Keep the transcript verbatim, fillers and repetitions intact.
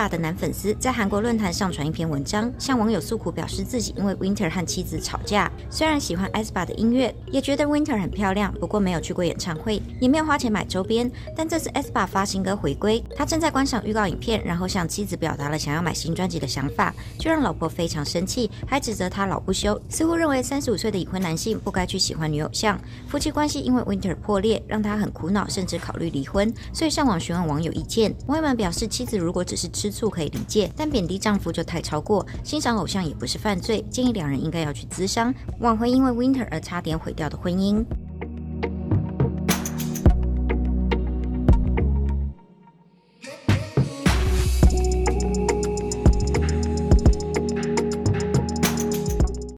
吧的男粉丝在韩国论坛上传一篇文章，向网友诉苦，表示自己因为 Winter 和妻子吵架。虽然喜欢 aespa 的音乐，也觉得 Winter 很漂亮，不过没有去过演唱会，也没有花钱买周边。但这次 aespa 发新歌回归，他正在观赏预告影片，然后向妻子表达了想要买新专辑的想法，就让老婆非常生气，还指责他老不休，似乎认为三十五岁的已婚男性不该去喜欢女偶像。夫妻关系因为 Winter 破裂，让他很苦恼，甚至考虑离婚，所以上网询问网友意见。网友们表示，妻子如果只是吃醋可以理解，但贬低丈夫就太超过，欣赏偶像也不是犯罪，建议两人应该要去咨商，挽回因为 Winter 而差点毁掉的婚姻。